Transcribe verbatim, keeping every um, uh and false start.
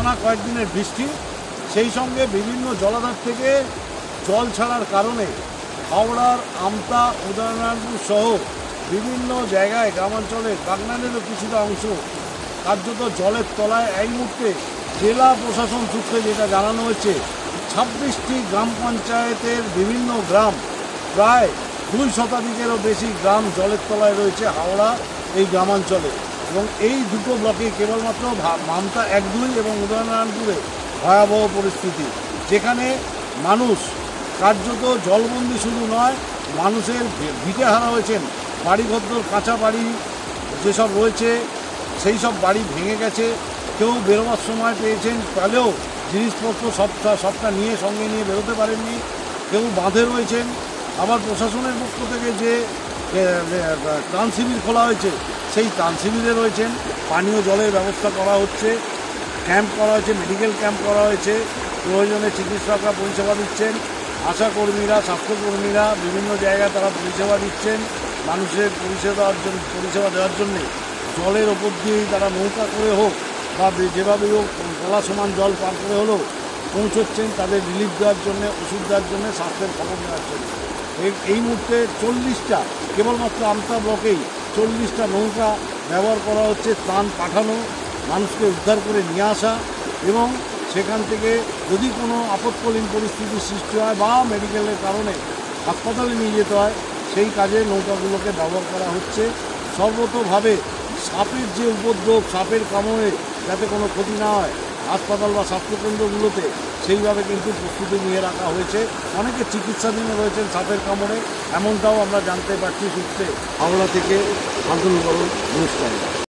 টানা কয়েকদিনের বৃষ্টি, সেই সঙ্গে বিভিন্ন জলাধার থেকে জল ছাড়ার কারণে হাওড়ার আমতা, উদয়নারায়ণপুর সহ বিভিন্ন জায়গায় গ্রামাঞ্চলে বাগনানেরও কিছুটা অংশ কার্যত জলের তলায়। এই মুহূর্তে জেলা প্রশাসন সূত্রে যেটা জানানো হয়েছে, ছাব্বিশটি গ্রাম পঞ্চায়েতের বিভিন্ন গ্রাম, প্রায় দুই শতাধিকেরও বেশি গ্রাম জলের তলায় রয়েছে হাওড়া এই গ্রামাঞ্চলে। এবং এই দুটো ব্লকে কেবলমাত্র আমতা এক দুই এবং উদয়নারায়ণপুরে ভয়াবহ পরিস্থিতি, যেখানে মানুষ কার্যত জলবন্দি শুধু নয়, মানুষের ভিটে হারা হয়েছেন, বাড়িঘর কাঁচা বাড়ি যেসব রয়েছে সেই সব বাড়ি ভেঙে গেছে। কেউ বেরোবার সময় পেয়েছেন, পেলেও জিনিসপত্র সবটা সবটা নিয়ে সঙ্গে নিয়ে বেরোতে পারেননি। কেউ বাঁধে রয়েছেন। আবার প্রশাসনের পক্ষ থেকে যে ত্রাণ শিবির খোলা হয়েছে, সেই ত্রাণ শিবিরে রয়েছেন। পানীয় জলের ব্যবস্থা করা হচ্ছে, ক্যাম্প করা হয়েছে, মেডিকেল ক্যাম্প করা হয়েছে, প্রয়োজনে চিকিৎসকরা পরিষেবা দিচ্ছেন, আশাকর্মীরা, স্বাস্থ্যকর্মীরা বিভিন্ন জায়গায় তারা পরিষেবা দিচ্ছেন। মানুষের পরিষেবা দেওয়ার জন্য পরিষেবা দেওয়ার জন্যে জলের ওপর দিয়েই তারা নৌকা করে হোক বা যেভাবেই হোক গলা সমান জল পার করে হলেও পৌঁছচ্ছেন তাদের রিলিফ দেওয়ার জন্যে, ওষুধ দেওয়ার জন্যে, স্বাস্থ্যের খবর নেওয়ার জন্য। এই মুহূর্তে চল্লিশটা কেবলমাত্র আমতা ব্লকেই চল্লিশটা নৌকা ব্যবহার করা হচ্ছে ত্রাণ পাঠানো, মানুষকে উদ্ধার করে নিয়ে আসা, এবং সেখান থেকে যদি কোনো আপৎকালীন পরিস্থিতির সৃষ্টি হয় বা মেডিকেলের কারণে হাসপাতালে নিয়ে যেতে হয়, সেই কাজে নৌকাগুলোকে ব্যবহার করা হচ্ছে। সর্বতোভাবে সাপের যে উপদ্রব, সাপের কামড়ে যাতে কোনো ক্ষতি না হয় হাসপাতাল বা স্বাস্থ্যকেন্দ্রগুলোতে, সেইভাবে কিন্তু প্রস্তুতি নিয়ে রাখা হয়েছে। অনেকে চিকিৎসাধীনে রয়েছেন সাপের কামড়ে, এমনটাও আমরা জানতে পারছি সূত্রে। হাওড়া থেকে শান্তনু বরণ, নিউজ টাইম।